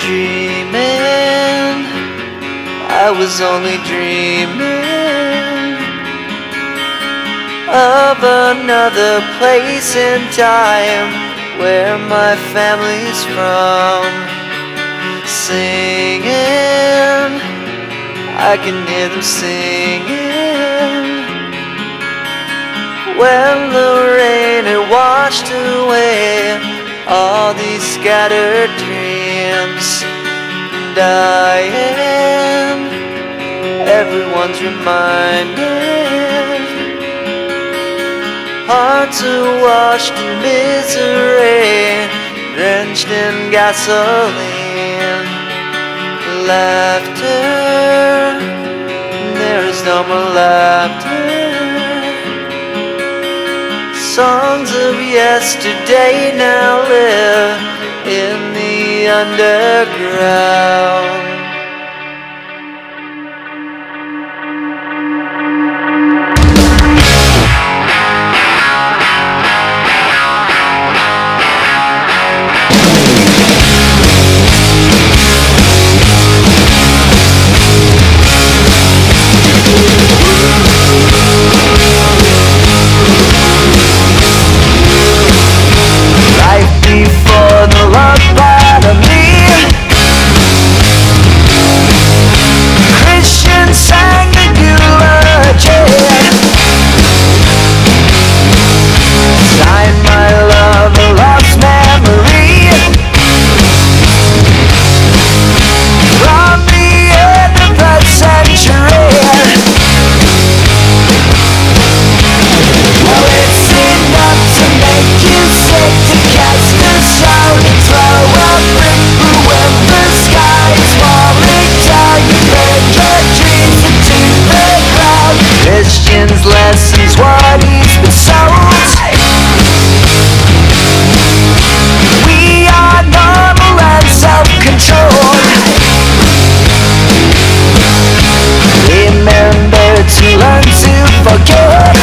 dreaming, I was only dreaming of another place and time where my family's from. Singing, I can hear them singing when the rain had washed away all these scattered dreams. Dying, everyone's reminded, hearts are washed in misery, drenched in gasoline. Laughter, there is no more laughter. Songs of yesterday now live in the underground. Before the love part of me, Christians sang the eulogy. Sign my love, a lost memory, from the end of the century. Well, it's enough to make you sick to cast a stone and throw a brick when the sky is falling down. You burn your dreams into the ground. Christian's lessons, what he's been sold. We are normal and self-controlled. Remember to learn to forget.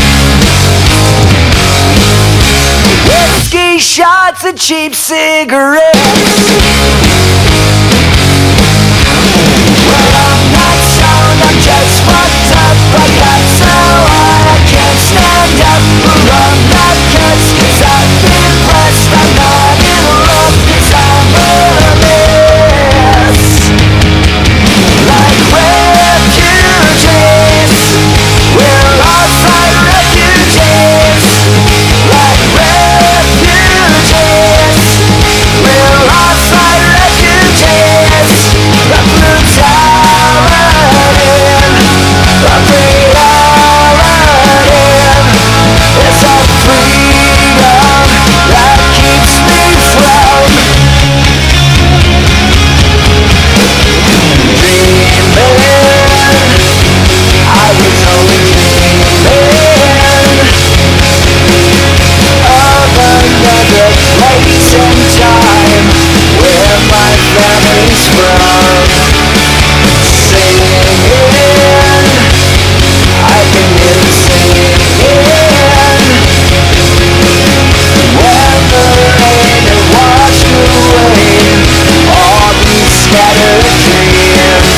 Whiskey shots and cheap cigarettes. Well, I'm not stoned, I'm just fucked up. I got so high I can't stand up. But I'm not cursed, 'cause I've been blessed. I'm not in love, 'cause I'm a mess. Like refugees, we're lost like refugees. Like refugees, we're lost like refugees. The brutality, the reality, it's a freedom that keeps me from dreaming. I was only dreaming of another place and time where my family's from. Singing, I can hear them singing when the rain had washed away all these scattered dreams.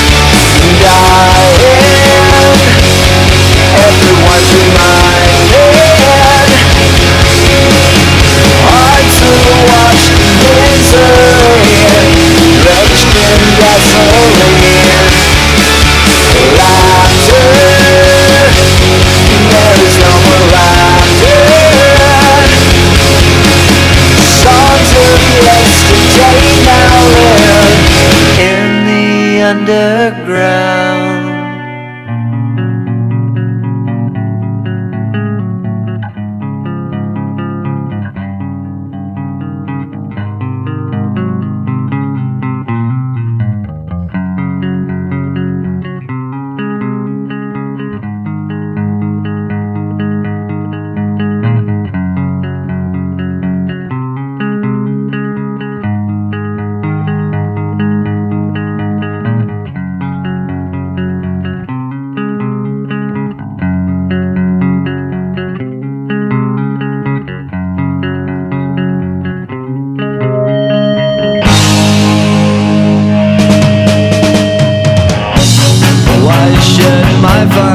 Dying, everyone's reminded, hearts are washed in misery, drenched in gasoline. Laughter, there is no more laughter. Songs of yesterday now live in the underground. never